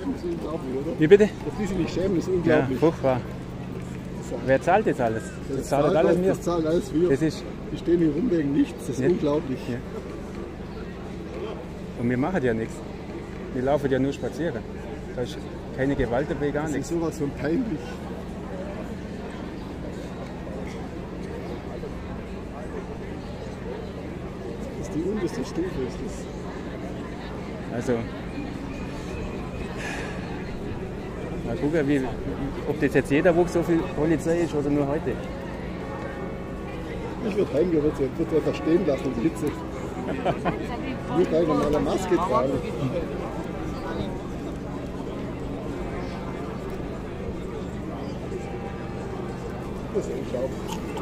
schämen, ist unglaublich, oder? Wie bitte? Dass die sich nicht schämen, ist unglaublich. Ja, furchtbar. Wer zahlt das alles? Das zahlt alles mir. Das zahlt alles wir. Das ist, die stehen hier rum wegen nichts, das ist unglaublich. Ja. Und wir machen ja nichts. Wir laufen ja nur spazieren. Da ist keine Gewalt dabei, gar nichts. Das ist sowas von peinlich. Das ist die unterste Stufe. Ist das. Also, mal gucken, ob das jetzt jeder Woche so viel Polizei ist oder nur heute. Ich würde heimgehen, würde einfach stehen lassen in der Hitze. Ich würde einfach mal eine Maske tragen. Das ist unglaublich.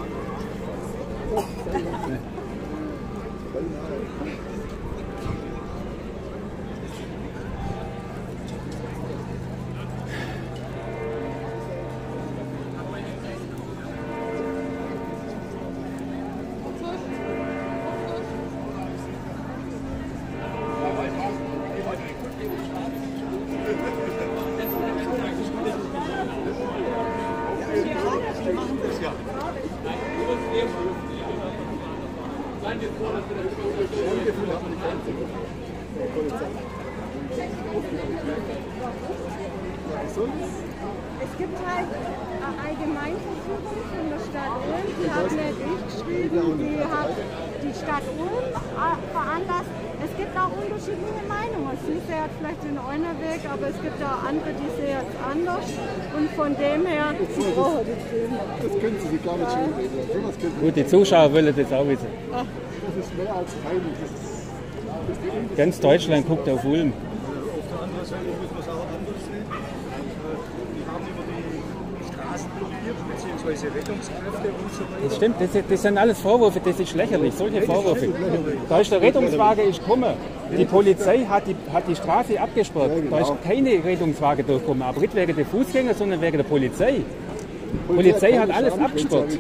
Es gibt halt eine Allgemeinverfügung von der Stadt Ulm, die hat mir durchgeschrieben, die hat die Stadt Ulm veranlasst. Es gibt auch unterschiedliche Meinungen. Sie sehen vielleicht den einen Weg, aber es gibt auch andere, die sehen es anders. Und von dem her, Sie brauchen das Film. Das können Sie sich gar nicht schön reden. Gut, die Zuschauer wollen das auch wissen. Das ist mehr als peinlich. Das ist Ganz Deutschland guckt auf Ulm. Auf der anderen Seite muss man es auch anders sehen. Die haben über die Straßen blockiert, beziehungsweise Rettungskräfte und so weiter. Das stimmt, das sind alles Vorwürfe, das ist lächerlich, solche Vorwürfe. Da ist der Rettungswagen ist gekommen. Die Polizei hat die Straße abgesperrt. Da ist keine Rettungswagen durchgekommen, aber nicht wegen der Fußgänger, sondern wegen der Polizei. Die Polizei hat alles abgesperrt.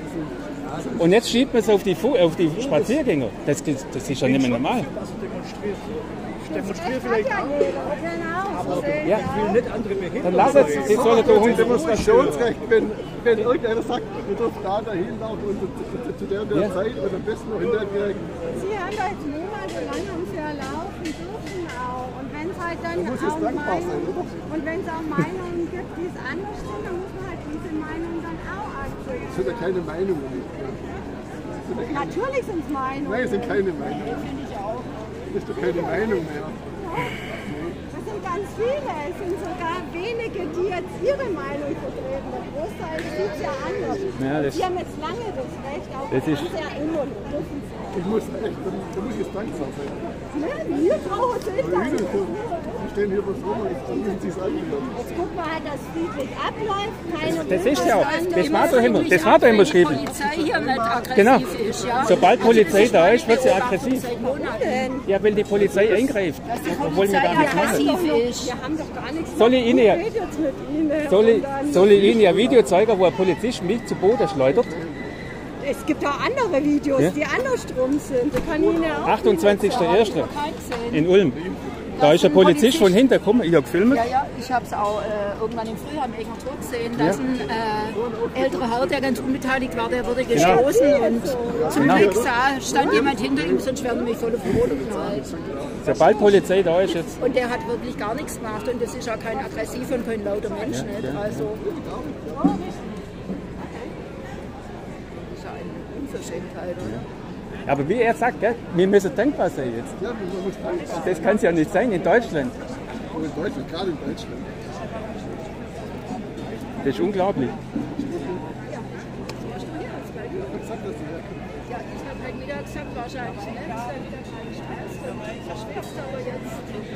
Und jetzt schiebt man es auf die Spaziergänger. Das ist ja nicht mehr normal. Ich demonstriere vielleicht auch, aber Ja. ich will nicht andere behindern. Dann lass es, die sollen doch uns. Demonstrationsrecht, wenn irgendeiner sagt, wir dürfen da dahin laufen und zu der Zeit oder am besten noch in der Gegend. Sie haben da jetzt monatelang haben Sie ja laufen dürfen auch. Und wenn es halt dann Da muss es auch dankbar sein, oder? und wenn es auch Meinungen gibt, die es anders sind, dann muss man halt diese Meinung dann auch akzeptieren. Das sind ja keine Meinungen. Natürlich sind es Meinungen. Nein, es sind keine Meinungen. Das ist doch keine Meinung mehr. Das sind ganz viele. Es sind sogar wenige, die jetzt ihre Meinung vertreten. Der Großteil sieht es ja anders. Ja, das- Sie haben jetzt lange das Recht, auch Das ist- ja immer noch. Dürfen Sie. Ich muss echt, da muss ich jetzt dankbar sein. Ne? Wir brauchen es nicht. Sie stehen hier was rum und jetzt müssen Sie es anhören. Jetzt gucken wir halt, dass es friedlich abläuft. Keine Das ist ja auch, Widerstände. das war doch immer geschrieben. Die Polizei hier nicht aggressiv Genau. ist, ja. Sobald Polizei da ist, wird sie aggressiv. Seit Monaten. Ja, weil die Polizei eingreift. Obwohl wir gar nichts machen. Aggressiv ist. Wir haben doch gar nichts. Soll ich Ihnen ja- Ich rede jetzt mit Ihnen. Soll ich Ihnen ein Video zeigen, wo ein Polizist mich zu Boden schleudert? Es gibt auch andere Videos, Ja? die andersrum sind. Die kann ich Ihnen auch 28.01. in Ulm. Da ist ein Polizist von hinten gekommen, ich habe gefilmt. Ja, ja, ich habe es auch irgendwann im Frühjahr im Eggentor gesehen, dass ein älterer Herr, der ganz unbeteiligt war, der wurde gestoßen und zum Glück stand jemand hinter ihm, sonst wären wir voll auf den Boden geknallt. Sobald Polizei da ist jetzt. Und der hat wirklich gar nichts gemacht und das ist ja kein aggressiver und kein lauter Mensch, nicht? Also, das ist ja eine Unverschämtheit, oder? Aber wie er sagt, gell, wir müssen dankbar sein jetzt. Ja, man muss dankbar sein. Das kann es ja nicht sein in Deutschland. Und in Deutschland, gerade in Deutschland. Das ist unglaublich. Ja, ich habe heute Mittag gesagt, wahrscheinlich nicht, dann wieder keine Stress, dann verschwitzt aber jetzt.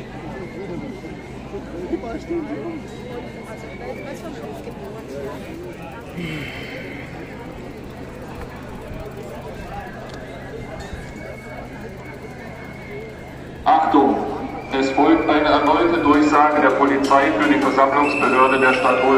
Also, was vom Schiff geboren. Achtung! Es folgt eine erneute Durchsage der Polizei für die Versammlungsbehörde der Stadt Ulm.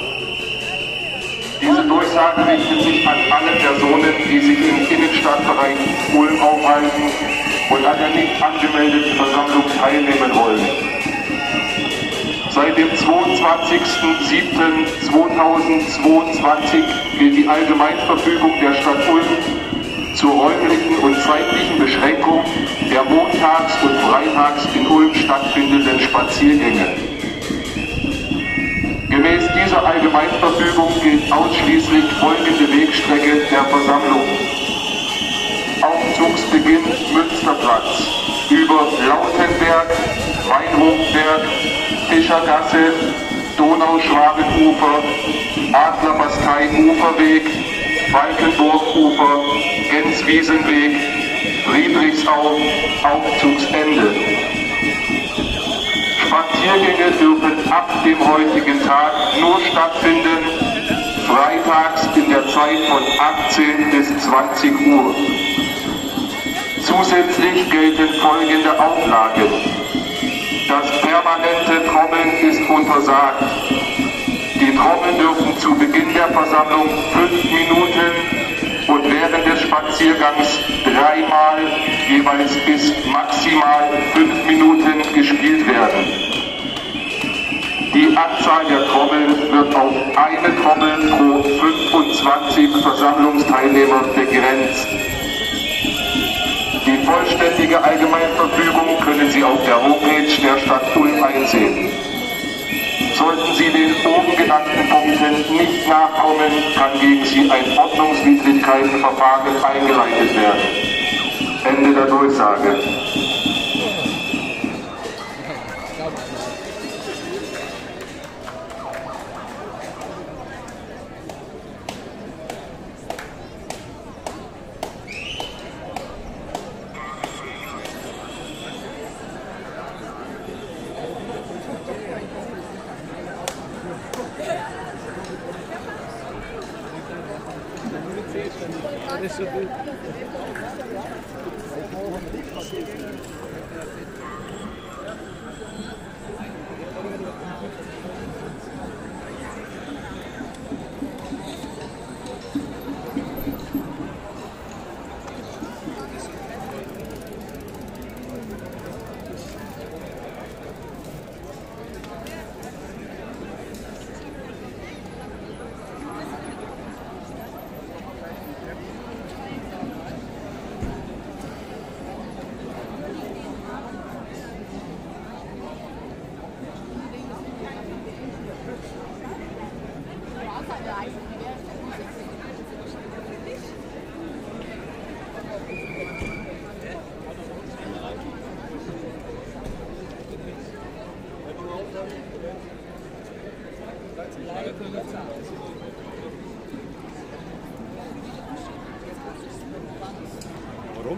Diese Durchsage richtet sich an alle Personen, die sich im Innenstadtbereich Ulm aufhalten und an der nicht angemeldeten Versammlung teilnehmen wollen. Seit dem 22.07.2022 gilt die Allgemeinverfügung der Stadt Ulm zur räumlichen und zeitlichen Beschränkung der montags und freitags in Ulm stattfindenden Spaziergänge. Gemäß dieser Allgemeinverfügung gilt ausschließlich folgende Wegstrecke der Versammlung. Aufzugsbeginn Münsterplatz über Lautenberg, Weinhofberg, Fischergasse, Donauschwabenufer, Adlerbastei-Uferweg, Falkenburg-Ufer, Genswiesenweg, Friedrichsau, Aufzugsende. Spaziergänge dürfen ab dem heutigen Tag nur stattfinden, freitags in der Zeit von 18 bis 20 Uhr. Zusätzlich gelten folgende Auflagen. Das permanente Trommeln ist untersagt. Die Trommeln dürfen zu Beginn der Versammlung 5 Minuten und während des Spaziergangs 3-mal jeweils bis maximal 5 Minuten gespielt werden. Die Anzahl der Trommeln wird auf eine Trommel pro 25 Versammlungsteilnehmer begrenzt. Die vollständige Allgemeinverfügung können Sie auf der Homepage der Stadt Ulm einsehen. Sollten Sie den oben genannten Punkten nicht nachkommen, kann gegen Sie ein Ordnungswidrigkeitenverfahren eingeleitet werden. Ende der Durchsage. Warum?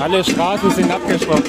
Alle Straßen sind abgesperrt.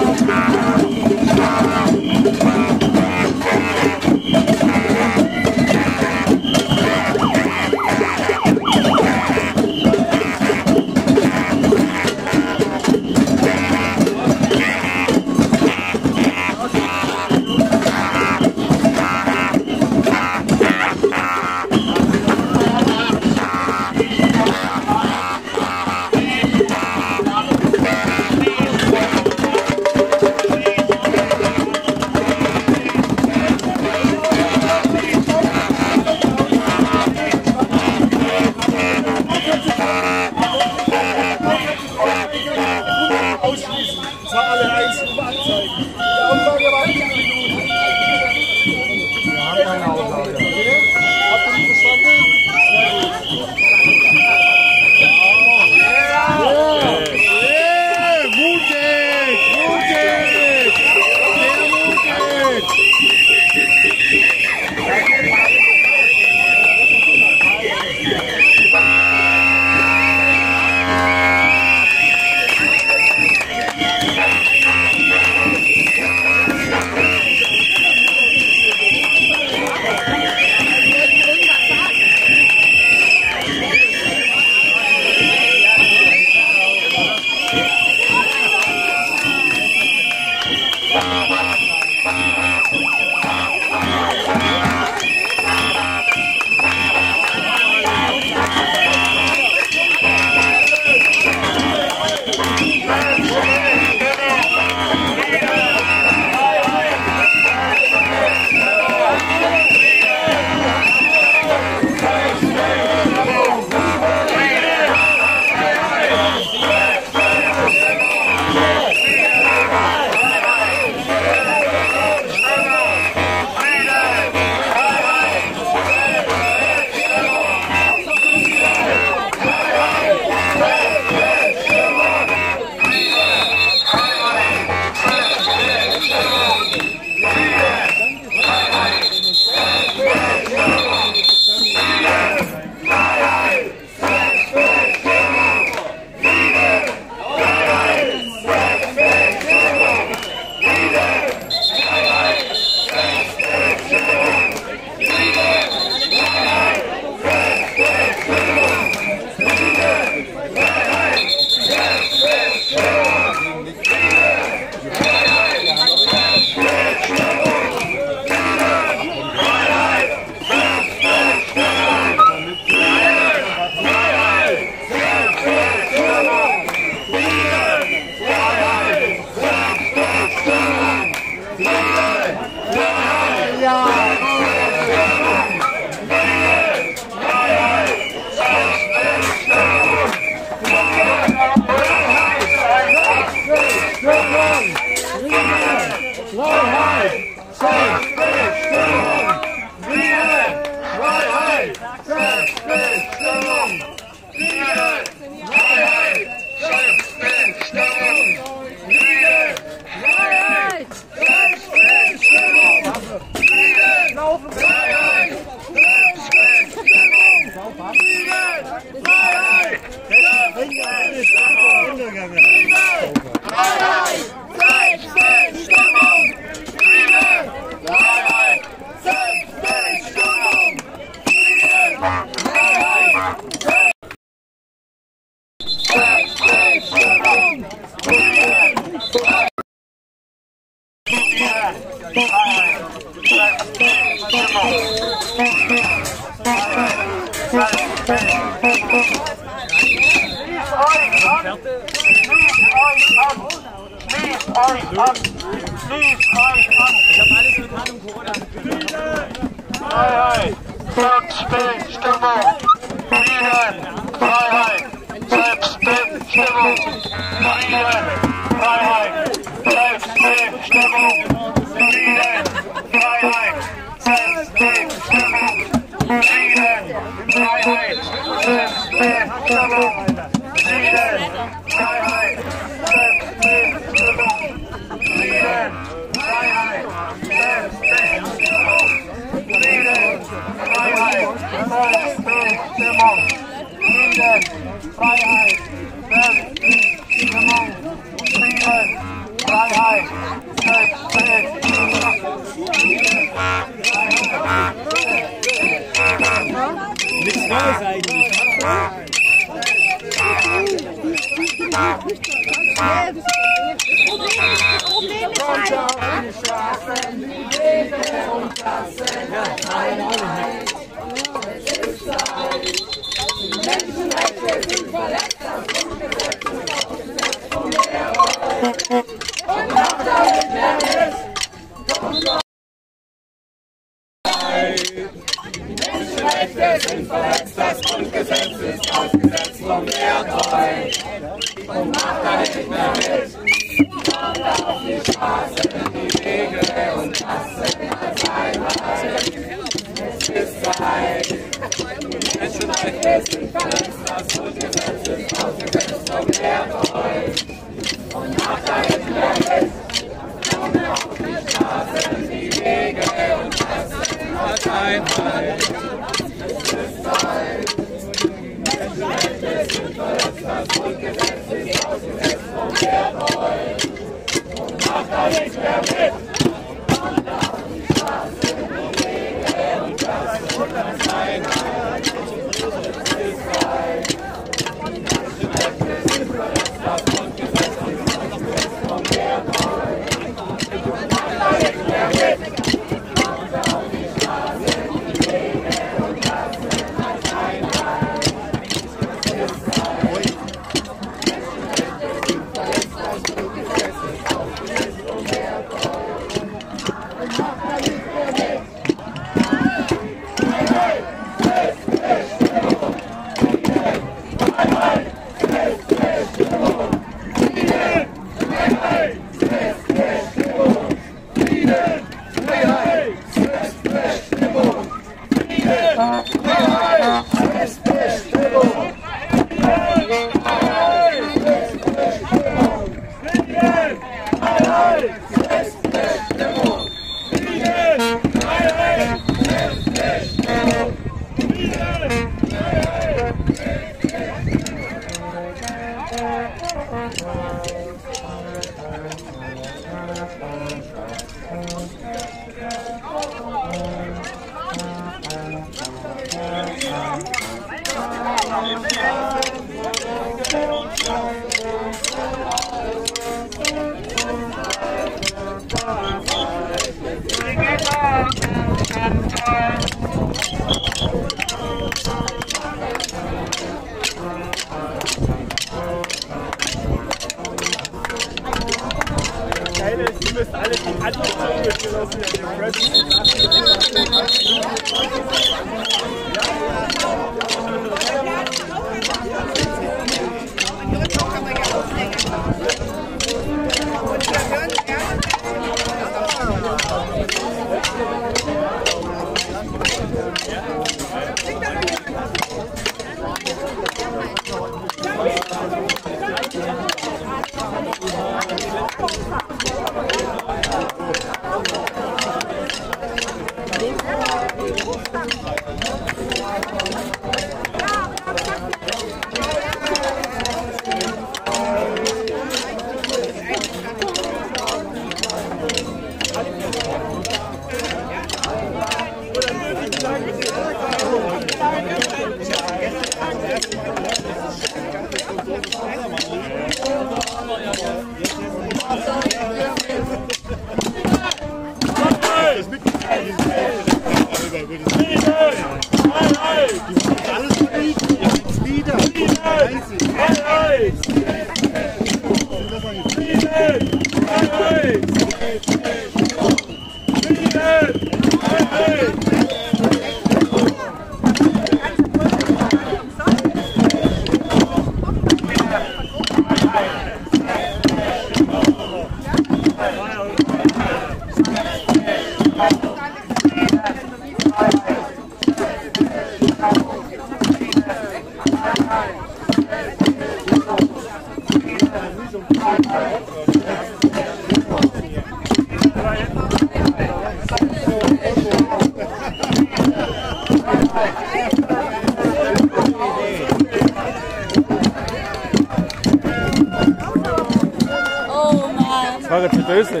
Das war jetzt zu böse.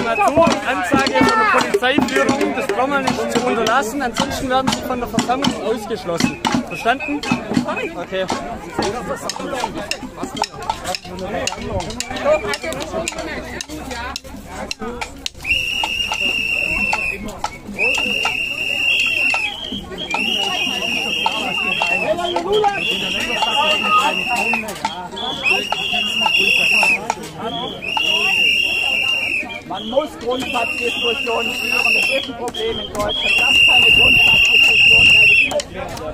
Natur Ansage von der Polizeiführung, das Trommeln ist zu unterlassen, ansonsten werden sie von der Versammlung ausgeschlossen. Verstanden? Okay. Man muss Grundsatzdiskussionen führen, das ist ein Problem in Deutschland, dass keine Grundsatzdiskussionen mehr geführt werden.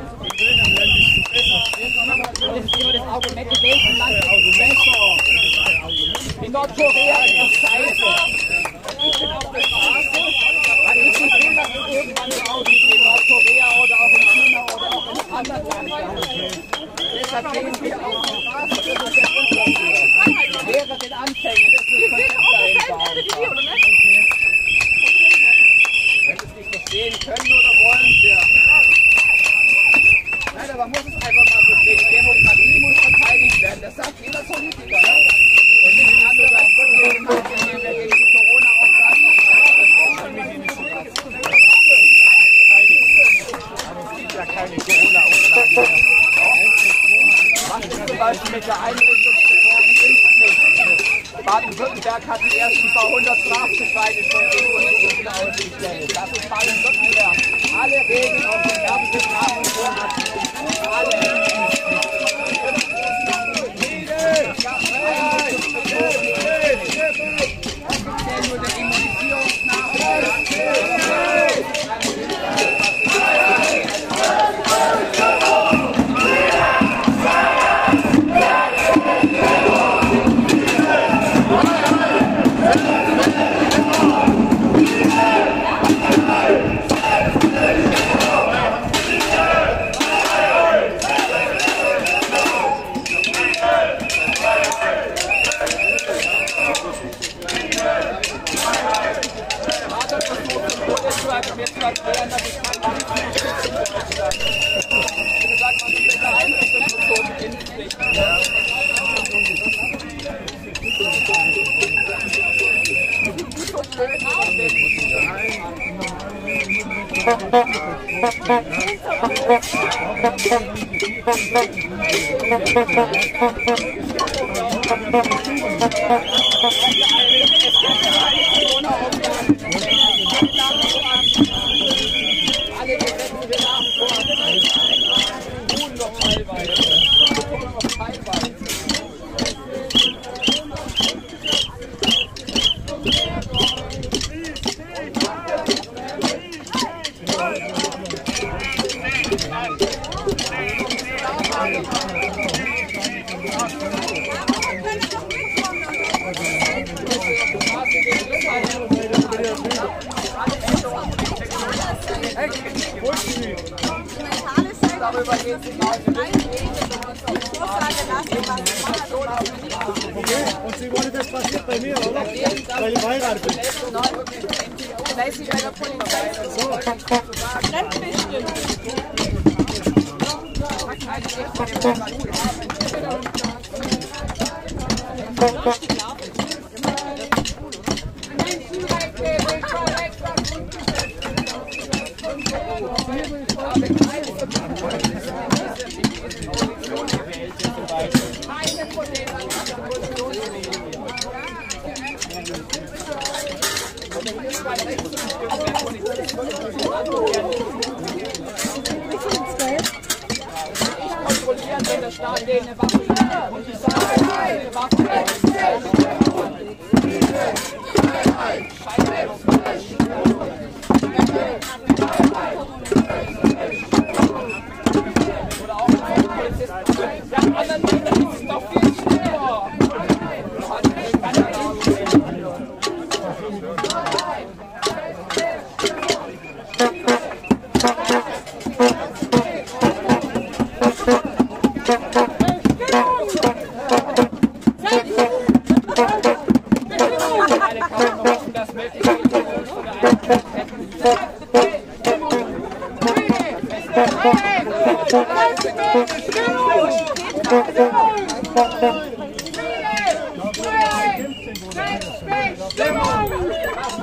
Das ist immer das Argument, in welchem Land ist es besser. In Nordkorea ist das scheiße. Ich bin auf der Straße, weil ich nicht will, dass es irgendwann so aussieht wie in Nordkorea oder auch in China oder auch in anderen Ländern. Deshalb gehen wir auf die Straße, das ist der Grund dafür. Wäre den Anfängen, das ist wenn Sie es nicht verstehen können oder wollen, ja. Nein, aber man muss es einfach mal verstehen. Die Demokratie muss verteidigt werden. Das sagt jeder Politiker. Ja? Und nicht ein anderer gegen die Corona-Aufgaben noch es gibt ja keine Corona-Aufgaben mehr. Was ist zum Beispiel mit der Einrichtungsreform nicht? Baden-Württemberg hat die ersten paar 100 Strafbescheide schon gegen uns ausgestellt. Das ist Baden-Württemberg. Alle Regeln aus dem ersten Strafreform. Alle. Nur der Immunisierungsnachweis. Und Sie wollen, das passiert bei mir, oder? Weil ich verheiratet bin. Weiß ich bei der Polizei. Fremdbestimmt. Kontrollieren, wenn der Staat denen eine Waffe gibt. Und ich sage, eine Waffe oder auch ein Polizist. Ja, anderen Ländern ist es doch viel schneller.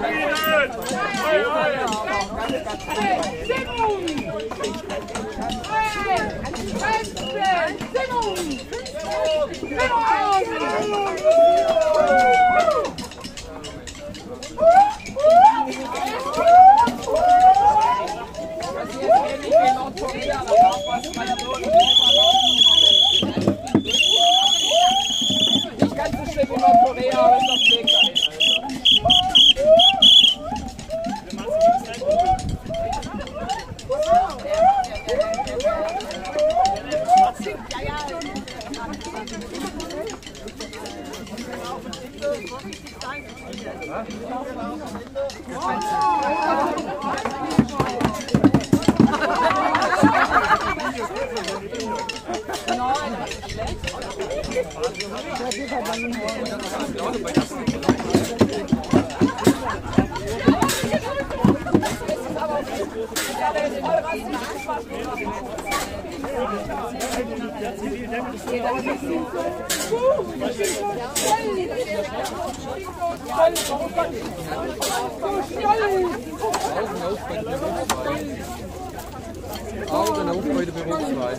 Nicht ganz so schlimm wie Nordkorea, aber es ist auf dem Weg dahin. Augen auf bei der Berufswahl.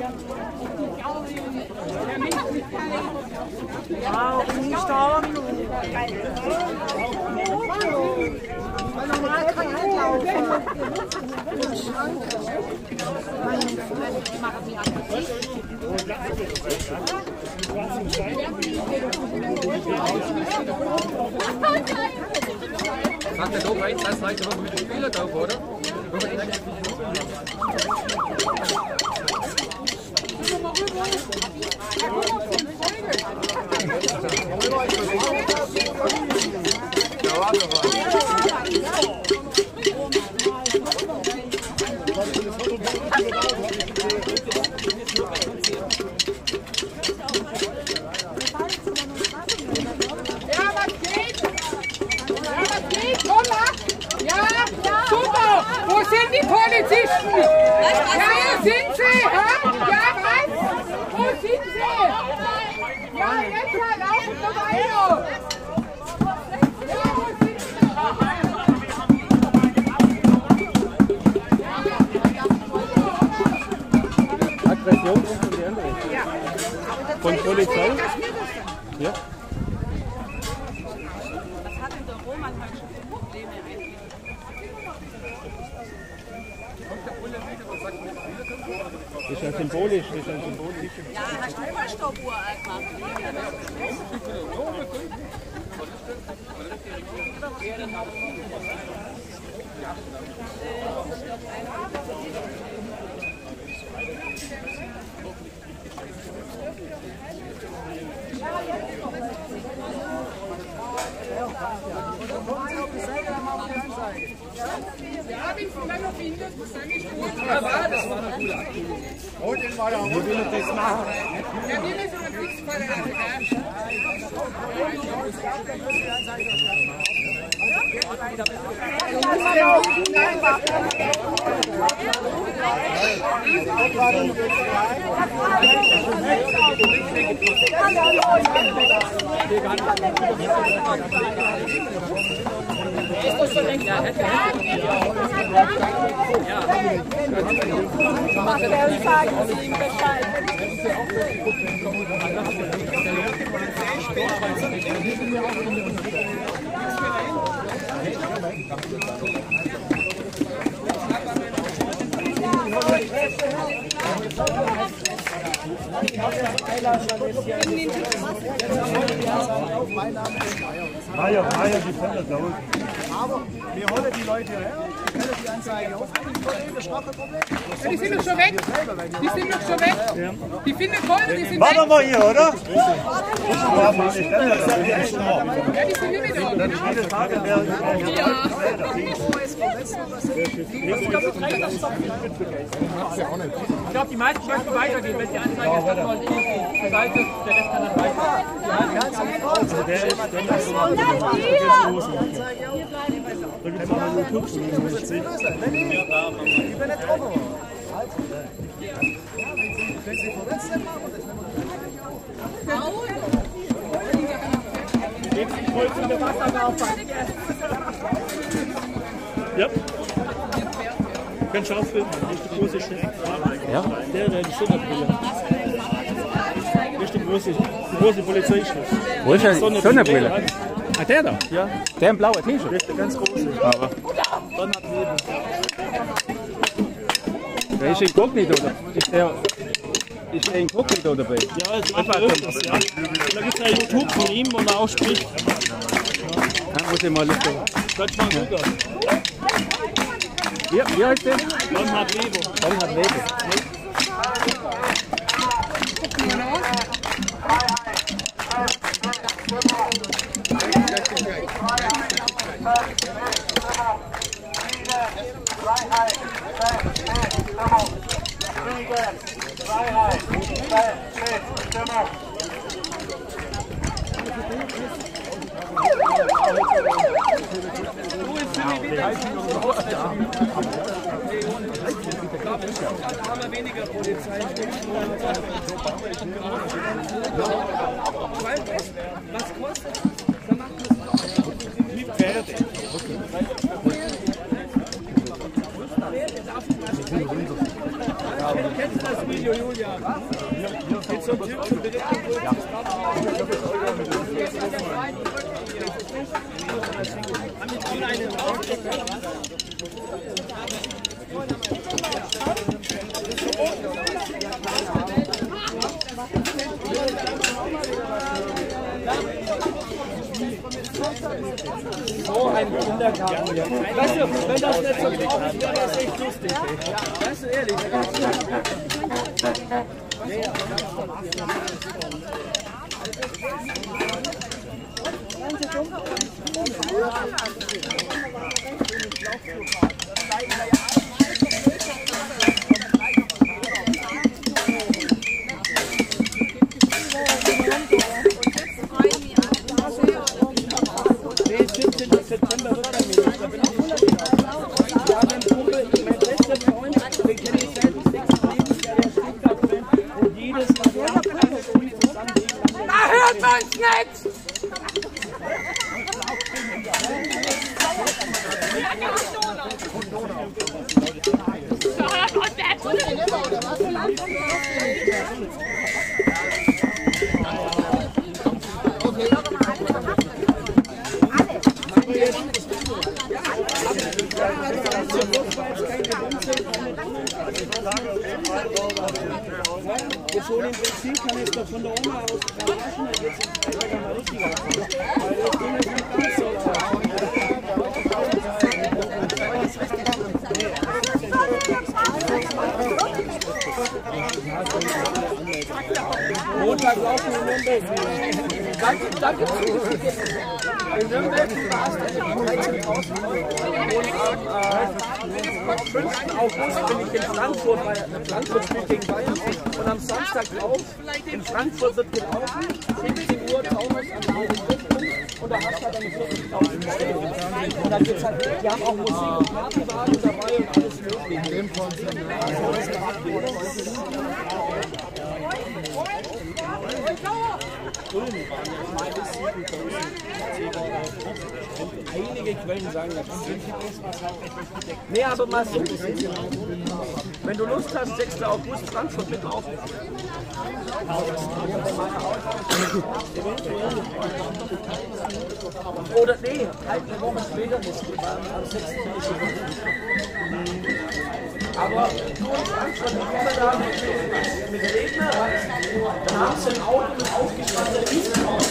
Sagt er doch rein, das reicht aber mit dem Spieler drauf, oder? Wo sind die Polizisten? Ja, hier sind sie! Ja, was? Wo sind sie? Ja, jetzt halt auf und so weiter! Ja, wo sind sie? Aggression kommt von der anderen. Ja. Von Polizei? Ja. Was hat denn der Roman heute schon für Probleme eigentlich? Das ist ja symbolisch, das ist ja symbolisch. Ja, hast du immer Stoppuhr gemacht? Ja, wenn du dann noch findest, muss dann nicht gut. Das war eine coole Aktion. Wie will ich das machen? Ja, wir müssen uns nichts vorbereiten, gell? Ist das schon längst? Ja, hätte Meier, die Fälle da unten. Aber wir holen die Leute her, können die Anzeige aufnehmen, das macht kein Problem. Ja, die sind doch schon weg. Die sind doch schon weg. Die finden voll, die sind Warten weg. wir hier, oder? Ja, die sind nicht mehr da. Ich glaube, die meisten möchten weitergehen, wenn die Anzeige ist, dann nur die Seite, der Rest kann dann weiter. Wenn Sie verletzt sind, machen wir das. Jetzt die Holz in der Wasserwerfer. Ja. Ganz scharf filmen. Hier ist der große Chef. Ja? Der die Sonnenbrille. Hier ist der große Polizeichef. Wo ist der Sonnenbrille? Ah, der da? Ja. Der im blauen T-Shirt? Der ist der ganz große. Aber. Dann hat Leben. Der ist inkognito, oder? Ist der inkognito dabei? Ja, das macht er öfters, ja. Da gibt es ja YouTube von ihm, wo er auch spricht. Ja, muss ich mal lüften. Das war sogar. Wie heißt der? Bernhard Weber. Bernhard Weber. Weniger Polizei. Was kostet? Dann macht das mit Pferde. Kennst du das Video, Julia? Mit so einem Typen direkt im so ein Kindergarten hier. Weißt du, wenn das nicht so traurig wäre, wäre das echt lustig. Weißt du, ehrlich. Jetzt hol den Benzinkanister von der Oma aus der Taschen, dann geht's mal richtig aus. Weil das Ding ist nicht ganz so Montag laufen in Nürnberg. Danke. In Nürnberg warst du am 13.000 und am 5. August bin ich in Frankfurt, weil Frankfurt spielt gegen Bayern. Und am Samstag drauf in Frankfurt wird gelaufen, 17 Uhr Taunus an der Richtpunkt und da hast du halt eine 40.000 Leute. Und dann geht's halt, die haben auch Musik und Partywagen dabei und alles mögliche. Einige Quellen sagen, das ist nee, aber mal so. Wenn du Lust hast, 6. August Frankfurt mitlaufen. Oder nee, halt eine Woche später muss ich am 6. Aber du in Frankfurt, die kommen da mit Redner, dann haben sie ein Auto mit aufgespannter Riesenhaus.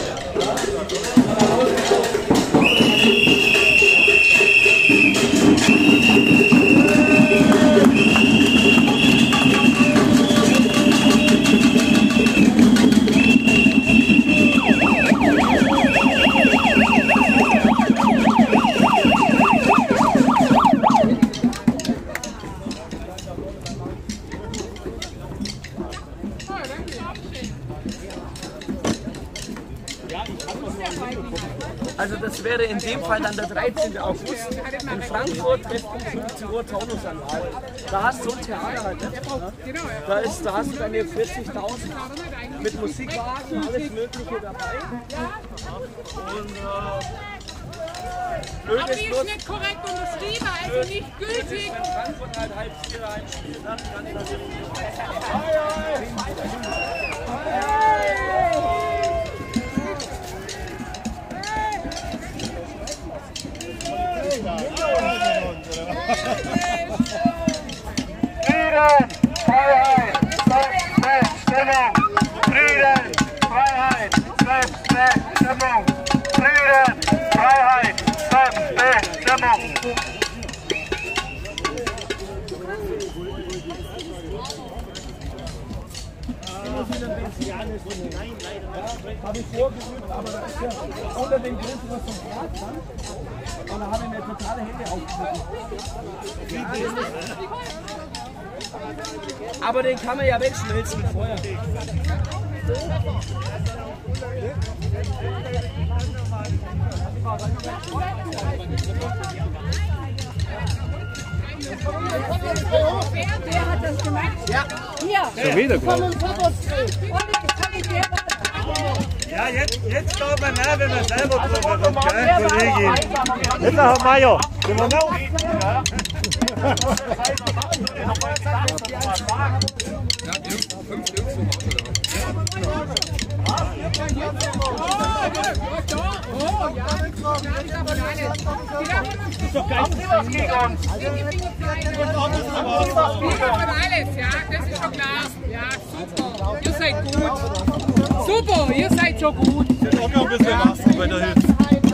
Also das wäre in dem Fall dann der 13. August in Frankfurt, um 15 Uhr Taunusanlage. Da hast du so ein Theater halt, ne? Da hast du deine 40.000 mit Musikwagen, alles Mögliche dabei. Und Aber die ist nicht korrekt unterschrieben, also nicht gültig. Frieden, Freiheit, Selbstbestimmung. Frieden, Freiheit, Selbstbestimmung. Frieden, Freiheit, Selbstbestimmung. Habe ich vorgeübt, aber das ist ja unter den Grenzen, was vom Grad stand. Und da habe ich mir totale Hände aufgeschnitten. Aber den kann man ja wegschmelzen mit Feuer. Wer hat das gemacht? Ja. Hier. Schon wieder Komm gut. und Fotos drehen. Ja, jetzt schaut man nach, wenn man selber drüber kommt, gell, Kollegin? Jetzt, Herr Meier, sind wir noch? Alles, ja, das ist schon klar. Ja, super. Ihr seid gut. Super, ihr seid so gut. Ich hätte auch noch ein bisschen Wasser bei der Hilfe.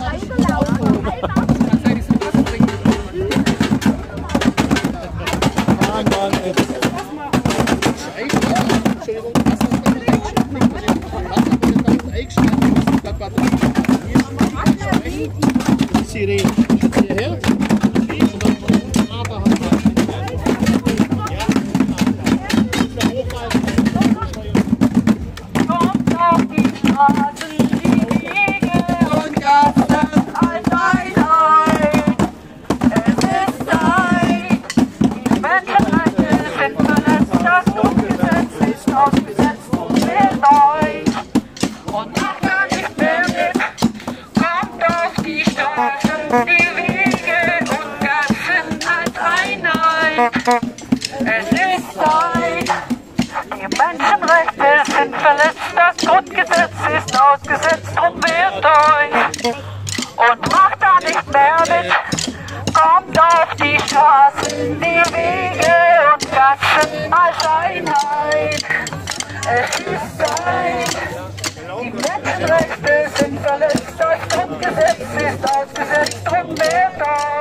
Es ist Zeit, die Menschenrechte sind verletzt, das Grundgesetz ist ausgesetzt und wehrt euch und macht da nicht mehr mit. Kommt auf die Straßen, die Wege und Gassen als Einheit. Es ist Zeit, die Menschenrechte sind verletzt, das Grundgesetz ist ausgesetzt und wehrt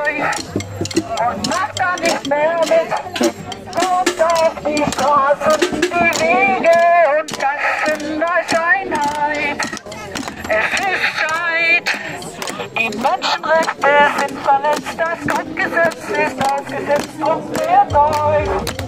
euch und macht da nicht mehr mit. Kommt auf die Straßen, die Wege und Gassen als Einheit. Es ist Zeit, die Menschenrechte sind verletzt, das Grundgesetz ist ausgesetzt und wehrt euch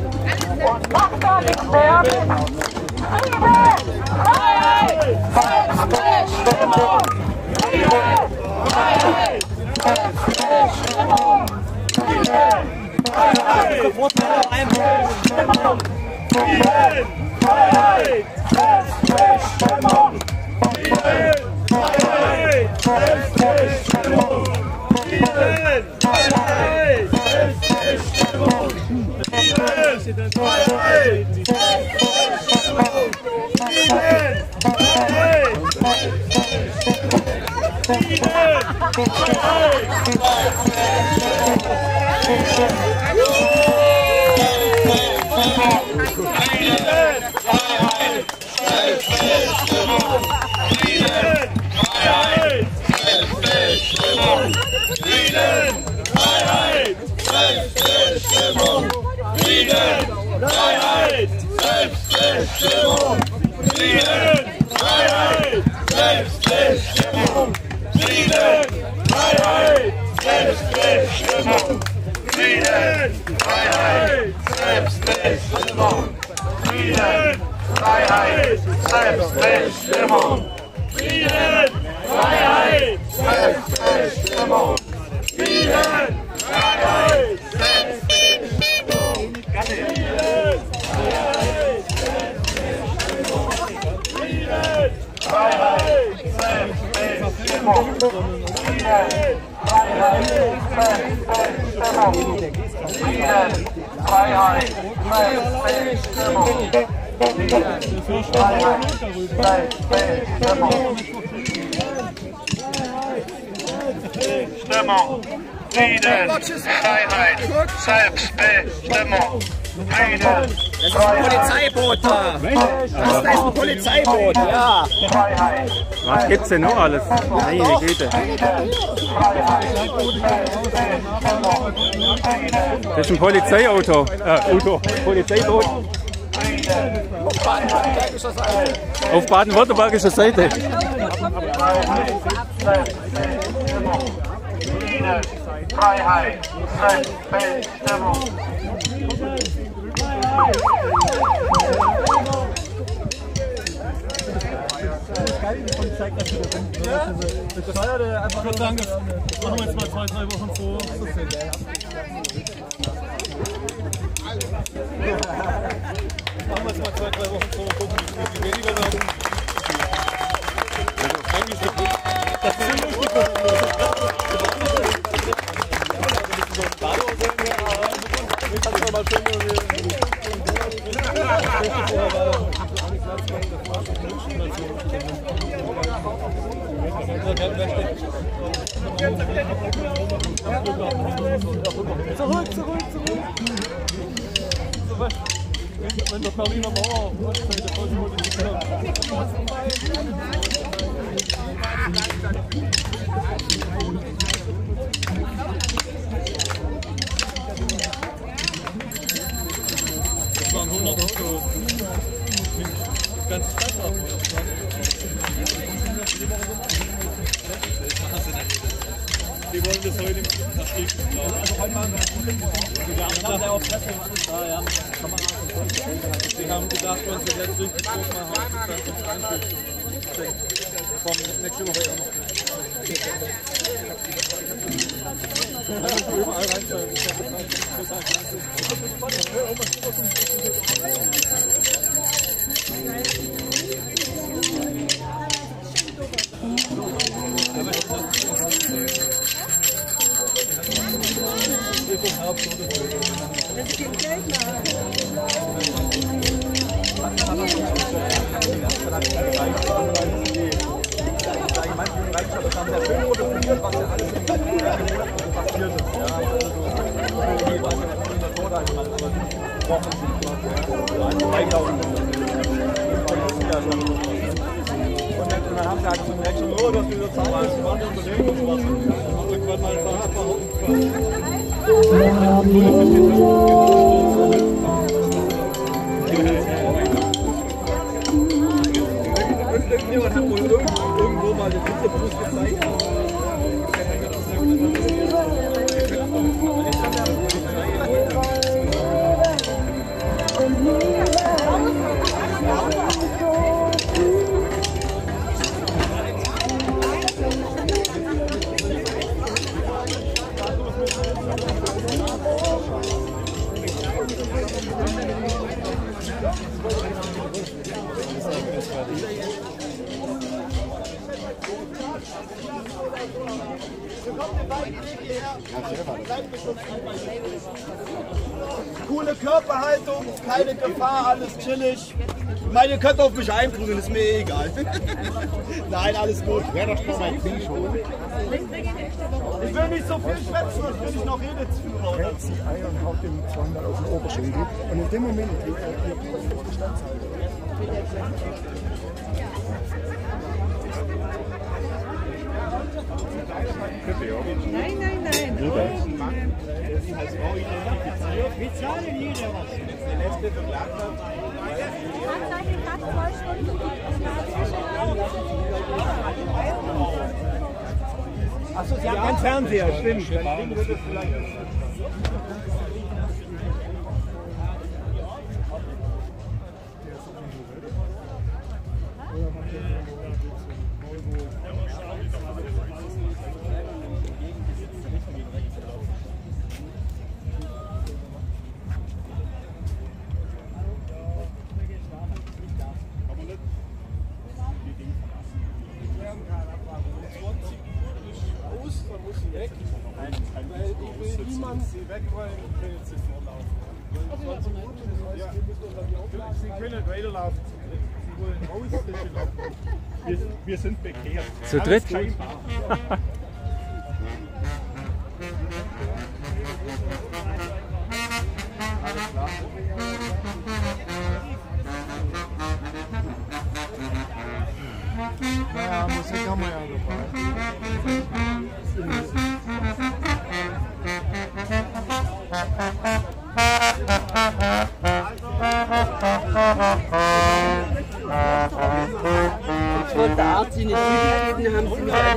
und macht da nicht mehr mit. Friede, Freiheit, Selbstbestimmung. Friede, Freiheit, Selbstbestimmung. Friede, Freiheit, Selbstbestimmung. Frieden, Freiheit, Selbstbestimmung. Frieden, Freiheit, Selbstbestimmung. Frieden, Freiheit, Selbstbestimmung. Frieden, Freiheit, Selbstbestimmung. Frieden, Freiheit, Selbstbestimmung. Frieden, Freiheit, Selbstbestimmung. Frieden, Freiheit, Selbstbestimmung. Frieden, Freiheit, Selbstbestimmung. Frieden, Freiheit, Selbstbestimmung. Selbstbestimmung. Frieden, Freiheit, Selbstbestimmung. Freiheit, Selbstbestimmung. Stimmung. Frieden, Freiheit, Selbstbestimmung. Frieden, Polizeiboot da. Das ist ein Polizeiboot, ja. Freiheit. Was gibt's denn noch alles? Meine Güte. Das ist ein Polizeiauto. Polizeiboot. Auf baden-württembergischer Seite. Freiheit, Selbstbestimmung. Gott danke. Machen wir jetzt mal 2, 3 Wochen vor. Machen wir jetzt mal 2, 3 Wochen vor und gucken, wie viel weniger werden. Eigentlich ist das sind nur die Zurück! Wenn das Berliner Mauer das waren 100 Autos. Das ganze Stadt ab. Die wollen das heute verstricken. Also heute machen wir auch Presse. Ja, die haben gedacht, wenn sie jetzt richtig groß machen, dann kommt es einschützen. Vom nächsten Woche auch noch. Überall reinstellen. Irgendjemand hat wohl irgendwo mal den Hitlerfuß gezeigt. Coole Körperhaltung, keine Gefahr, alles chillig. Ich meine, ihr könnt auf mich einprügeln, ist mir eh egal. Nein, alles gut. Wäre doch schon mal ein Krieg schon. Ich will nicht so viel schwätzen, ich will nicht noch Redezführer. Hält sie ein und haut dem zweimal auf den Oberschenkel. Und in dem Moment geht er hier auf die Standseite. Nein, nein, nein. Sie als Frau identifiziert. Wir zahlen jeder was. Die letzte beklagt hat. Achso, Sie haben keinen Fernseher, stimmt. Dann wird es vielleicht. weg. Weil niemand sie weg wollen, können sie vorlaufen. Ja, sie können weiterlaufen. Sie wollen raus. Wir sind bekehrt. Zu dritt? Ja, Musik haben wir ja Ich wollte der Arzt nicht mitgegeben, haben sie mir alles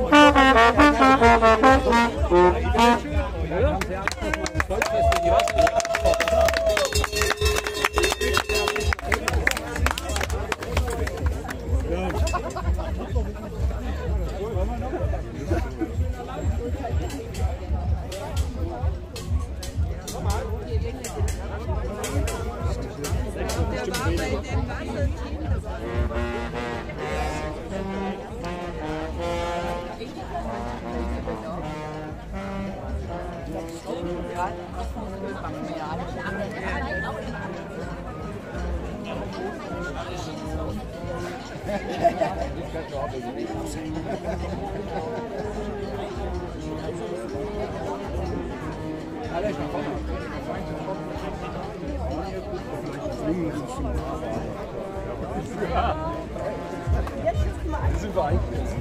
sind wir eingesetzt.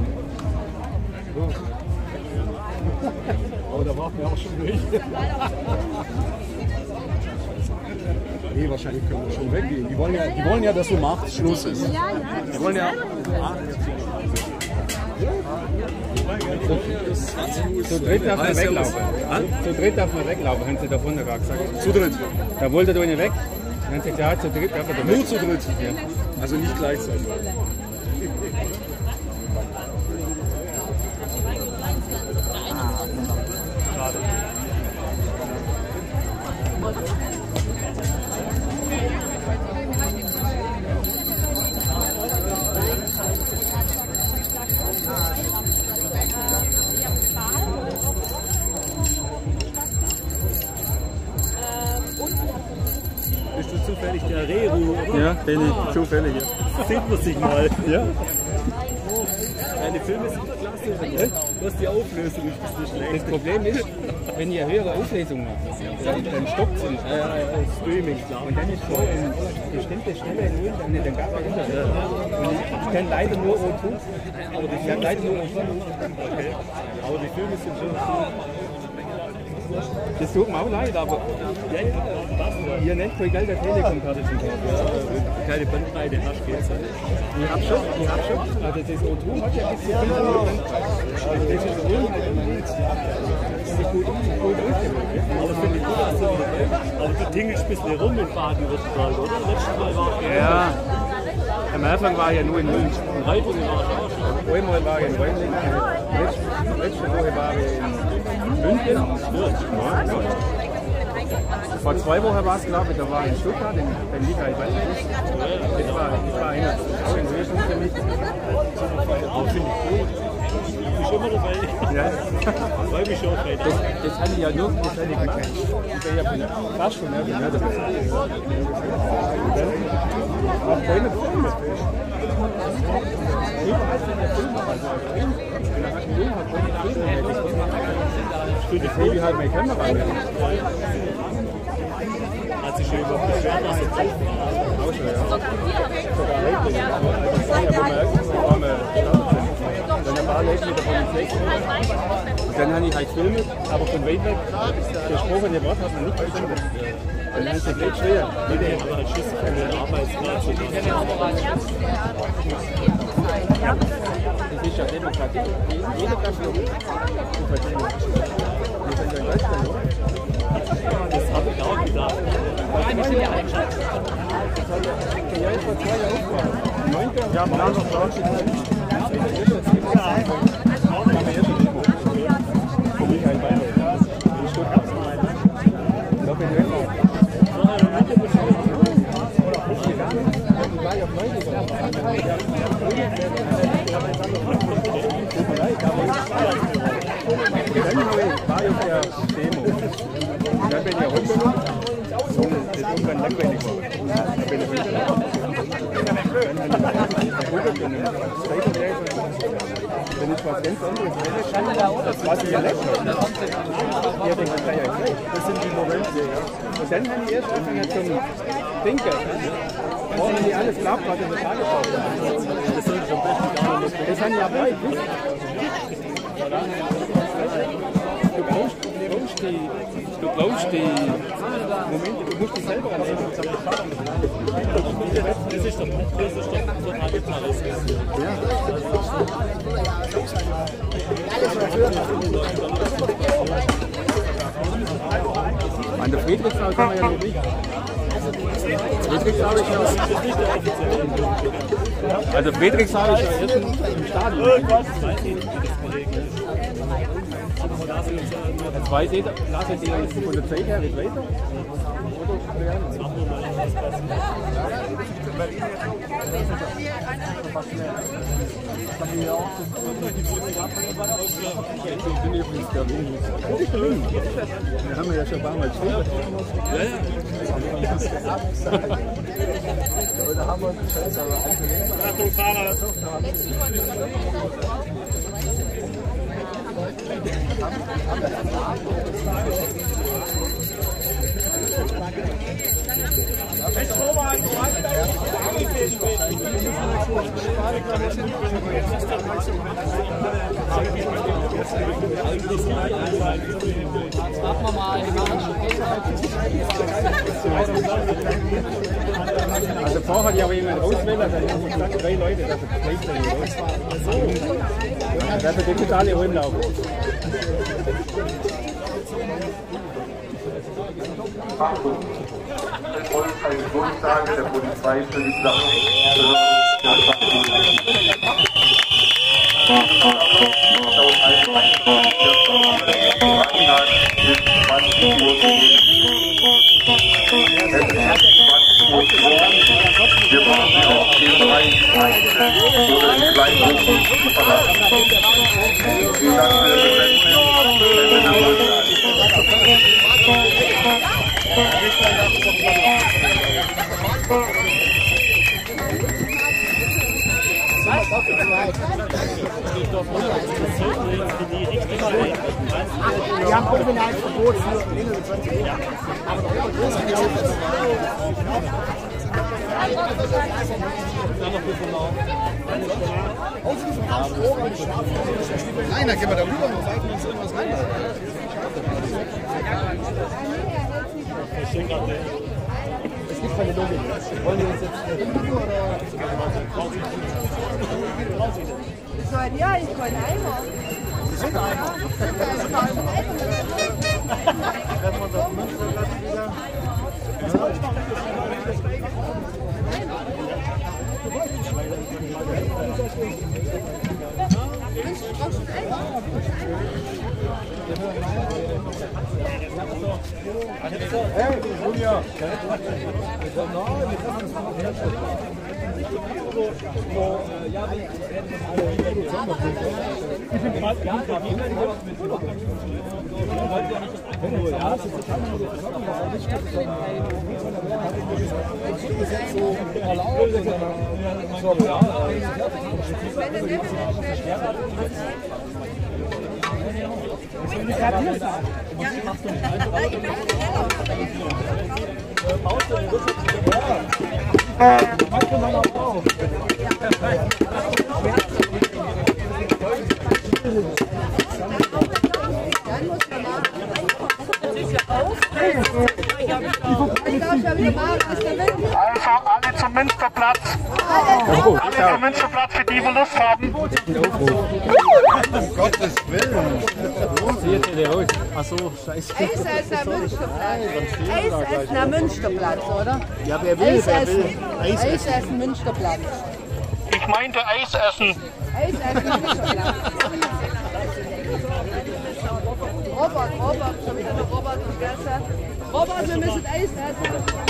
Aber da waren wir auch schon durch. Nee, wahrscheinlich können wir schon weggehen. Die wollen ja, dass um 8 Schluss ist. Die wollen ja. Zu dritt darf man weglaufen. Zu dritt darf man weglaufen, haben sie davon gerade gesagt. Zu dritt? Da wollte der nicht weg. Dann haben sie gesagt, ja, zu dritt darf er da weg. Nur zu dritt? Ja. Also nicht gleichzeitig. Schade. Bist du zufällig der Reru, oder? Ja, bin ich zufällig. Ja. Sieht man sich mal. Ja. Deine Filme sind klasse. Du hast die Auflösung nicht so schlecht. Das Problem ist, wenn ihr höhere Auflösung macht, dann stoppt es nicht. Streaming, klar. Und dann ist so eine bestimmte Stelle in Ulm, dann gab es Internet. Und ich kenne leider nur O2. Aber ich kann leider nur O2. Okay. Aber die Filme sind schon cool. Das tut mir auch leid, aber ihr nennt kein Geld der Telekom-Karte zum Kaufen. Keine Bandbreite hast, geht's halt. Ich hab schon. Also das O2 hat ja bis zu 5 Bandbreite. Also das ist Ulm halt immer nicht. Das ist gut durchgemacht. Aber finde ich gut, dass du wieder weg. Aber du tingelst ein bisschen rum in Baden-Württemberg, oder? Letztes Mal war Ja. Am Anfang war ich ja nur in Ulm. in Reitungen war ich auch schon. Einmal war ich in Räumling. Letzte Woche war ich in München. Vor 2 Wochen war es, glaube ich, da war ich in Stuttgart, in Michael Waldweg. Das war einer auch in Höchst für mich. Aber finde ich cool. Ich bin schon mal dabei. Ja. Freue mich schon. Das habe ich ja nur gemacht. Ich bin ja fast schon dabei. Und dann auch keine Filme. Überall sind ja Filme. Ich hebe halt meine Kamera mit. Hat sich schon überhaupt beschwert, dass es Dann ein paar Leute mit der Polizei. Und dann habe ich halt gefilmt, aber von weit weg. Das gesprochene Wort hat man nicht verstanden. Dann ist es nicht schwer. jeder hat halt Schiss von den Arbeitsplatz. Das ist ja Demokratie. Jeder kann es zu verstehen. Wir sind ja in Deutschland, oder? Das habe ich auch gedacht. Wir sind ja eingeschaltet. Ja, ich vor 2 Jahren aufgebaut. 9. Ja, Plan auf Deutschland. Für mich ein Bein. In Stuttgart. Ich glaube, in Nürnberg. Ich war ja auf 9 gegangen. Tut mir leid, aber dann war ich auf der Demo. Und dann bin ich herumgelaufen. Das ist irgendwann langweilig geworden. Dann bin ich runtergelaufen. Wenn ich was ganz anderes rede, das war sich erlebt. Das sind die Momente, ja. Und dann haben die erst angefangen zum Denken. Warum die alles glaubt, was in der Tagesschau ist. Das haben ja bald gewusst. Du brauchst die Momente, du musst dich selber erleben. Das ist doch total Gitterriss. An der Friedrichshaus haben wir ja noch nicht. Friedrichshaus ist ja. Also Friedrichshaus ist ja erst im Stadion. Jetzt weiß jeder, lassen Sie von der Zeit her nicht weiter? Ich bin übrigens der Wien. Wir haben ja schon ein paar Mal gespielt. Oder haben wir uns Scheiße, aber Achtung, Fahrer! Also vorher hat ja aber jemand auswählen, dann haben wir gesagt, 3 Leute, das ist gleichzeitig raus. Also das wird nicht alle rumlaufen. Achtung! Es folgt eine Durchsage der Polizei für die Sache. Wir brauchen Sie auch den Bereich oder den kleinen Gruppen zu verlassen. Vielen Dank für Ihr Verständnis. Wir haben Kriminalverbot für längere 20 Jahre. Nein, dann gehen wir da rüber und zeigen uns irgendwas rein. Es gibt keine Logik. Wollen wir uns jetzt hinten oder? Ja, ich kann Eimer. Sie sind Eimer. Treffen wir uns auf dem Münsterplatz wieder. Hey, Julia! Also alle zum Münsterplatz. Alle zum Münsterplatz, für die wir Lust haben. Um Gottes Willen. Achso, scheiße. Eisessener Münsterplatz. Eisessener Münsterplatz, oder? Ja, wer will, wer will. Eisessen Münsterplatz. Ich meinte Eis essen. Eisessen Münsterplatz. Robert, schon wieder der Robert und Gerse. Robert, wir müssen Eis essen.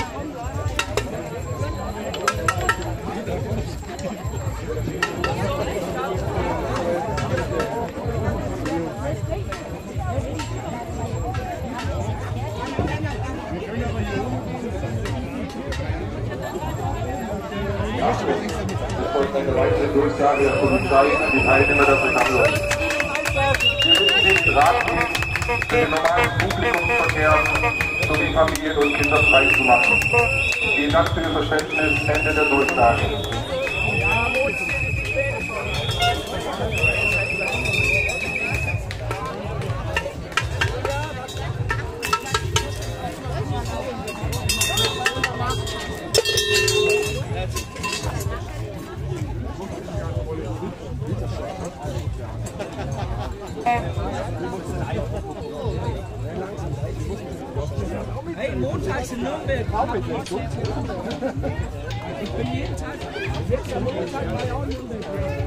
Durchsage der Polizei an die Teilnehmer der Versammlung. Wir bitten Sie, geraten für den normalen Publikumsverkehr sowie Familien und Kinder frei zu machen. Vielen Dank für Ihr Verständnis. Ende der Durchsage. Hey, montags in Nürnberg. Ich bin jeden Tag. Jetzt am Montag war ich auch in Nürnberg.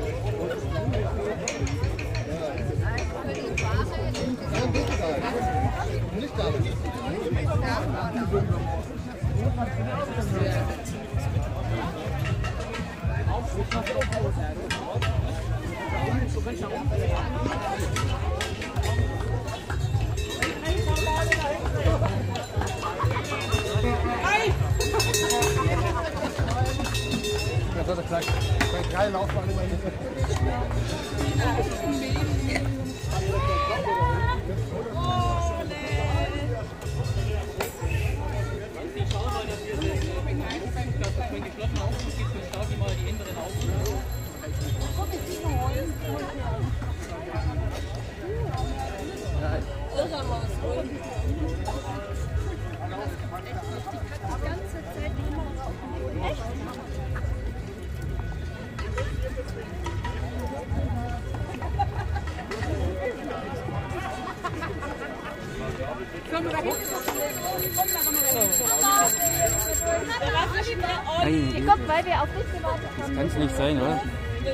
Ich glaube, weil wir auf dich gewartet haben. Das kann es nicht sein, oder?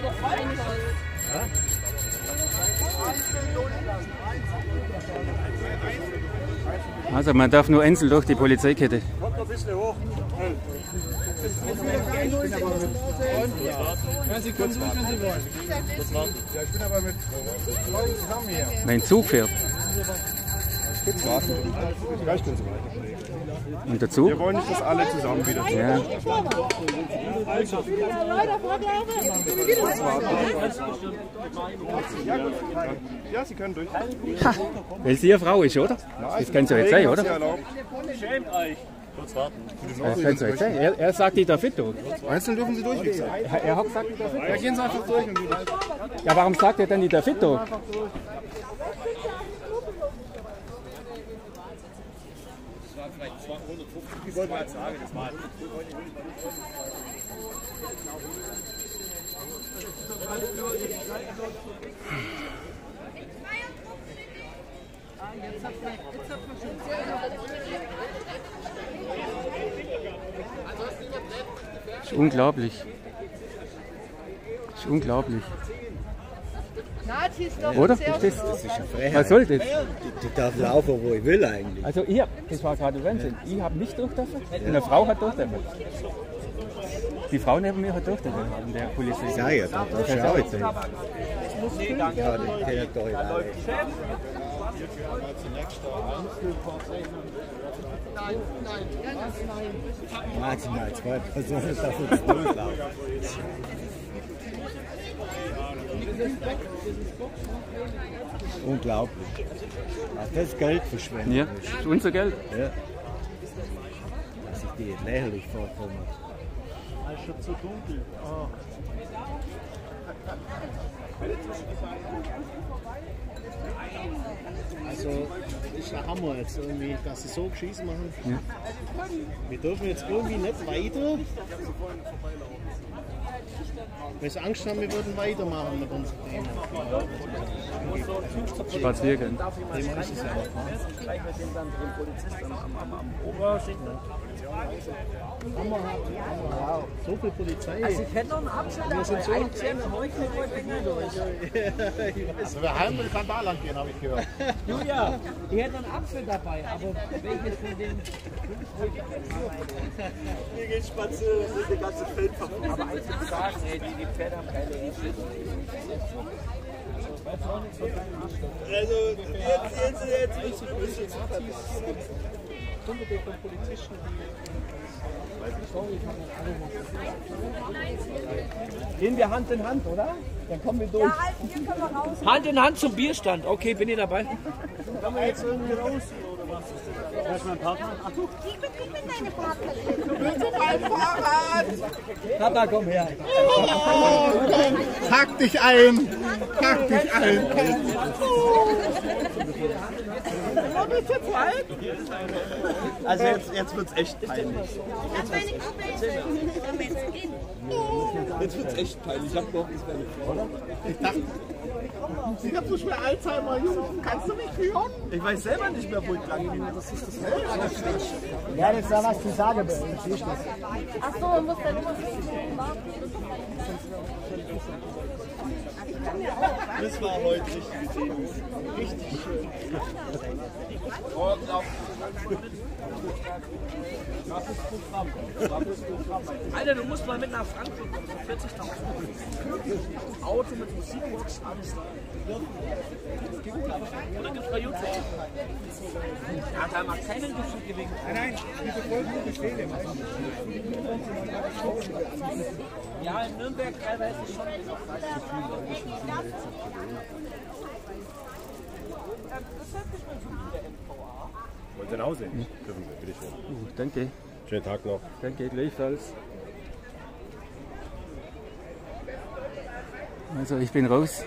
Also man darf nur einzeln durch die Polizeikette. Kommt noch ein bisschen hoch. Ja, Sie können ruhig, wenn Sie wollen. Das warten. Ja, ich bin aber mit Leuten zusammen hier. Mein Zug fährt. Kurz warten. Gleich können Sie weiter. Und der Zug? Wir wollen nicht, dass alle zusammen wieder sind. Ja. Ja, Sie können durch. Ha, weil sie eine Frau ist, oder? Das kann es ja jetzt sein, oder? Schämt euch. Kurz warten. Das kann es ja jetzt sein. Er sagt, ich darf nicht durch. Einzeln dürfen Sie durch, wie gesagt. Er hat gesagt, ich darf nicht durch. Ja, gehen Sie einfach durch. Und Ja, warum sagt er denn, ich darf nicht durch? ich wollte mal sagen, das mal. Das ist unglaublich. Das ist unglaublich. Oder? Verstehst du? Was soll das? Ich darf laufen, wo ich will eigentlich. Also das war gerade Wahnsinn. Ich habe nicht durch dürfen und eine Frau hat durch dürfen. Die Frau neben mir hat durch dürfen, in der Polizei. Ja, ja, das ist auch jetzt. Nee, danke. Maximal 2 Personen dafür zu durchlaufen. Unglaublich. Das ist Geld verschwendet. Ja, das ist unser Geld. Ja. Dass ich dir lächerlich vorkomme. Es ist schon zu dunkel. Oh. Also, ist der Hammer jetzt irgendwie, dass sie so Geschichten machen. Ja. Wir dürfen jetzt irgendwie nicht weiter, weil sie Angst haben, wir würden weitermachen mit unseren Themen. Spaziergehen. Thema ist es ja noch. Gleich mit dem dann den Polizisten am Ober schicken. Wow, so viel Polizei. Also ich hätte noch einen Abschnitt, aber sind so einzählen heute mit euch nicht durch. Also wer heim will, kann da lang gehen, habe ich gehört. Julia, ich hätte noch einen Apfel dabei, aber welches von den... Wir gehen spazieren, das ist der ganze Feld verbunden. Aber eins muss ich sagen, ey, die Pferde haben keine Hilfe. Also jetzt Hunderte von Polizisten, Gehen wir Hand in Hand, oder? Dann kommen wir durch. Ja, halt, hier können wir raus. Hand in Hand zum Bierstand. Okay, bin ich dabei? Kann man jetzt irgendwie raus oder was ist das? Wer ist mein Partner? Ach du? Ich bin deine Partnerin. Du willst auf ein Fahrrad! Papa, komm her. Pack dich ein! Pack dich ein! Also jetzt wird's echt peinlich. Jetzt wird's echt peinlich. Ich hab gehofft, das wäre eine Frau, oder? Ich dachte, Ich hab so schwer Alzheimer, Junge. Kannst du mich führen? ich weiß selber nicht mehr, wo ich lang bin. Das ist das Ja, das ist da was zu sagen. Ach so, man muss dann immer Das war heute richtig Themen. Richtig schön. Alter, du musst mal mit nach Frankfurt kommen, für 40.000. Auto mit Musikbox, alles da. Oder gibt's bei YouTube? Ja, da macht keinen Gefühl gewinnt. Nein, diese folgenden Befehle. Ja, in Nürnberg teilweise schon. Wollen Sie nach Hause? Dürfen Sie, bitteschön. Danke. Schönen Tag noch. Danke, gleichfalls. Also ich bin raus.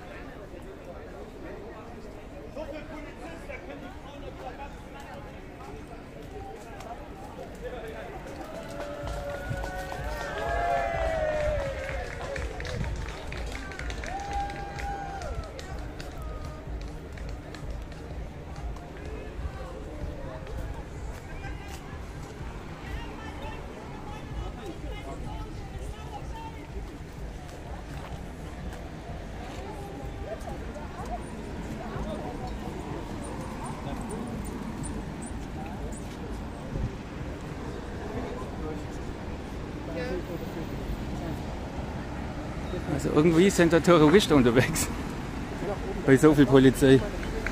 Also irgendwie sind da Terroristen unterwegs. Bei so viel Polizei.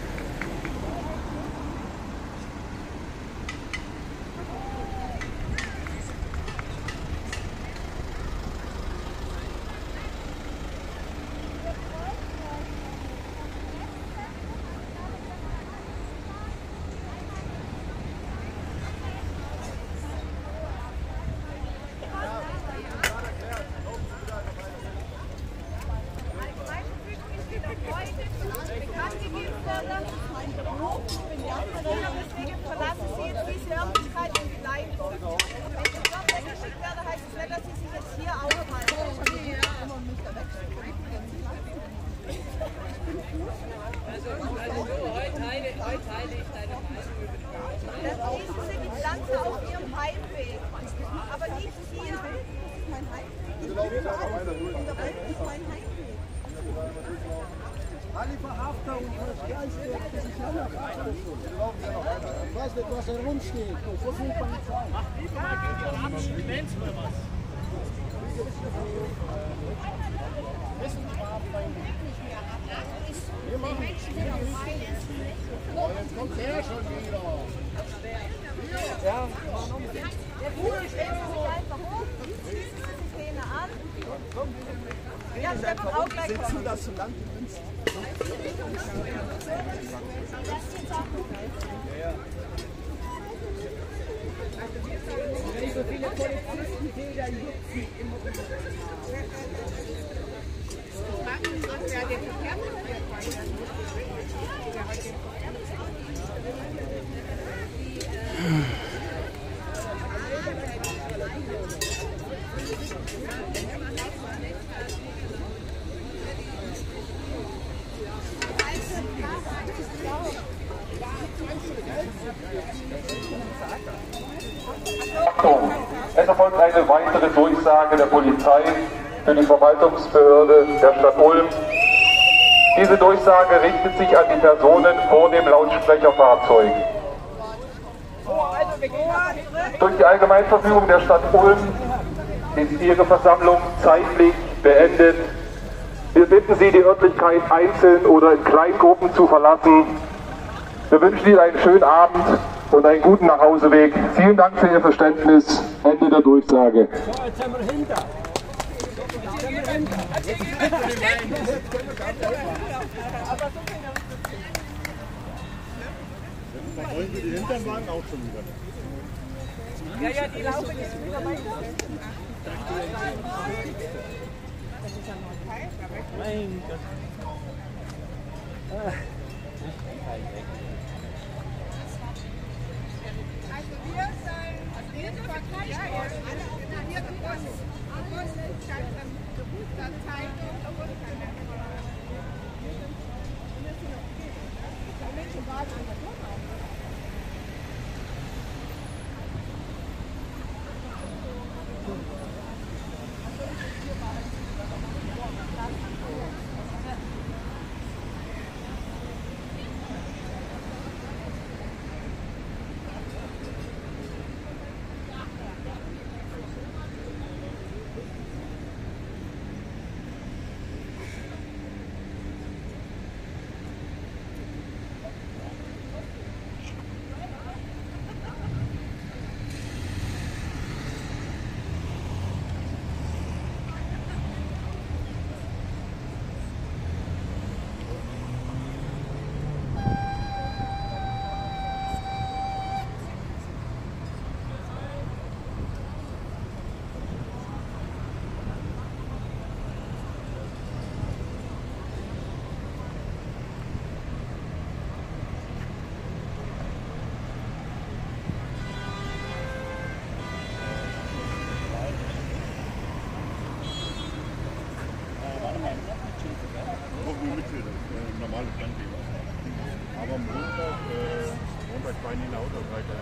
Deswegen verlassen Sie jetzt diese Örtlichkeit und bleiben dort. Wenn Sie dort weggeschickt werden, heißt es nicht, dass Sie sich jetzt hier aufhalten. Heute teile ich deine Meinung über die Wahl. Dann lesen Sie die Pflanze auf Ihrem Heimweg. Aber nicht hier. Das ist mein Heimweg. Ich bin überall. In der Welt ist mein Heimweg. Ali Verhafter und Geistig, das ist ja noch weiter. Ich weiß nicht, was da rumsteht. So viel Polizei. Macht lieber mal gegen die arabischen Events oder was? Jetzt kommt der schon wieder. Ja, der Bruder stellt sich einfach hoch, ziehen Sie die Zähne an. Ja, Stefan auch gleich kommen. Sitzen das so lang gewünscht. Wenn ich so viele Polizisten sehe, dann juckt mich immer. Wer den Verkehr Achtung! Es erfolgt eine weitere Durchsage der Polizei für die Verwaltungsbehörde der Stadt Ulm. Diese Durchsage richtet sich an die Personen vor dem Lautsprecherfahrzeug. Durch die Allgemeinverfügung der Stadt Ulm ist Ihre Versammlung zeitlich beendet. Wir bitten Sie, die Örtlichkeit einzeln oder in Kleingruppen zu verlassen. Wir wünschen Ihnen einen schönen Abend und einen guten Nachhauseweg. Vielen Dank für Ihr Verständnis. Ende der Durchsage. So, jetzt sind wir hinter. Da wollen Sie die hinteren Wagen auch schon wieder. Ja, ja, die laufen jetzt wieder weiter. Mein Gott. Also wir sind, also wir sind vergleichbar. Ja, hier der Bus. Der Bus ist der Zeitung. Menschen warten an der Tür. Normales Landleben. Aber Montag bei Ihnen Auto weiter.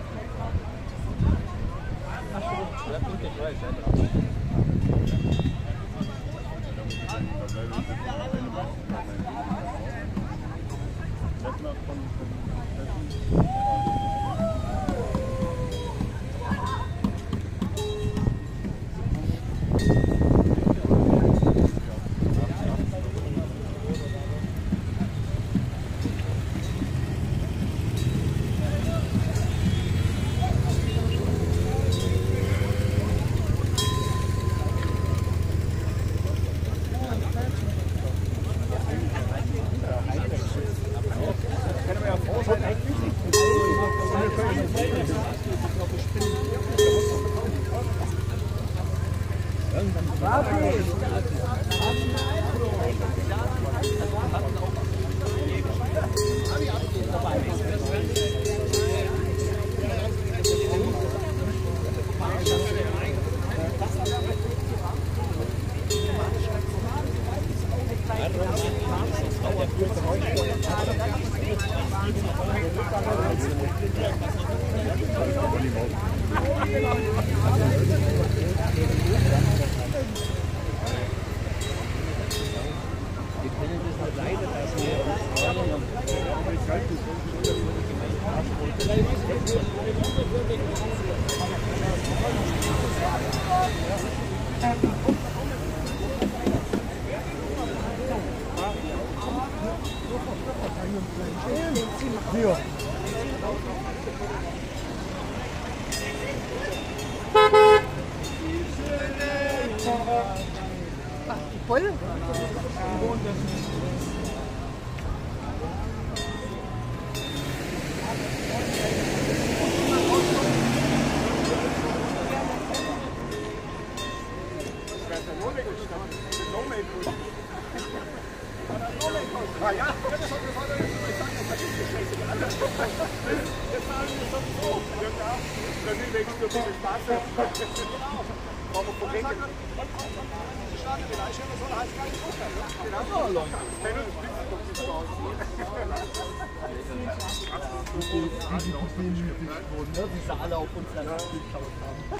Die alle auf uns dann geschaut haben.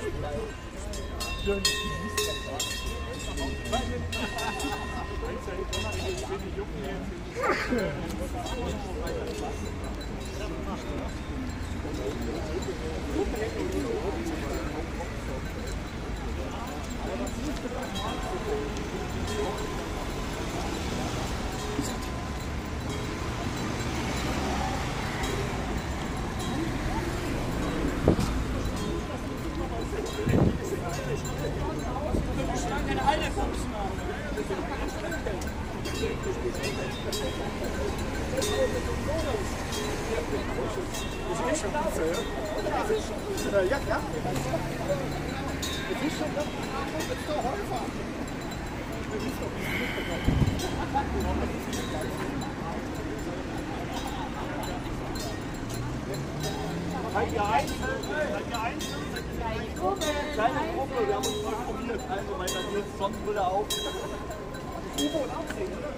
Schön. Ja, ja. Das ist schon das ist doch Häufer. Seid ihr einzeln? Kleine Gruppe, wir haben uns mal probiert. Also, weil dann wird sonst würde auch. U-Boot auch sehen, oder?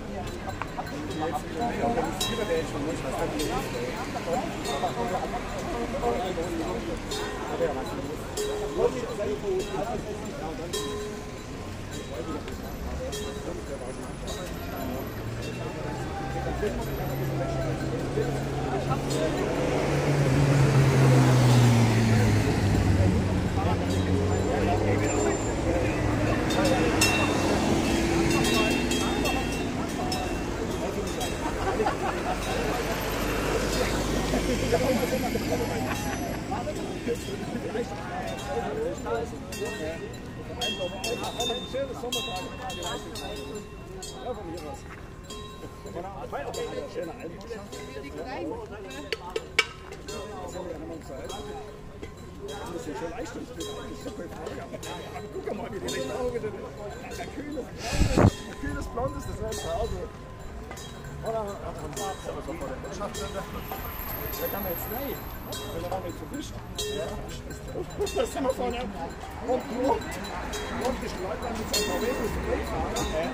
Guck mal, wie die rechte Auge, der kühles Blond ist das Ganze. Also, oder vom Schwarz, aber so vor der Wirtschaft. Da kann man jetzt nein, wenn er damit verwischt. Das sind wir vorne. Und die Leute haben mit seinem Norwegen zu fahren.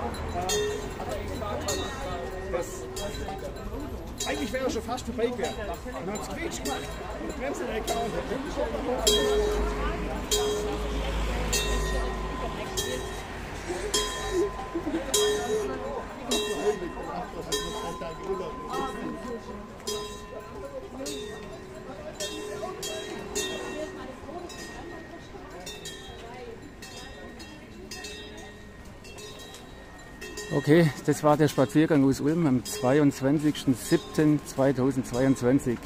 Eigentlich wäre er schon fast vorbei gewesen. Und hat es quietsch gemacht. Und die Bremse nicht gehauen. Okay, das war der Spaziergang aus Ulm am 22.07.2022.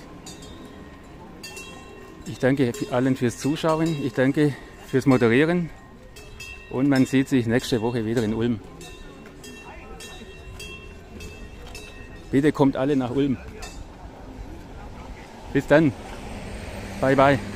Ich danke allen fürs Zuschauen, ich danke fürs Moderieren und man sieht sich nächste Woche wieder in Ulm. Bitte kommt alle nach Ulm. Bis dann. Bye bye.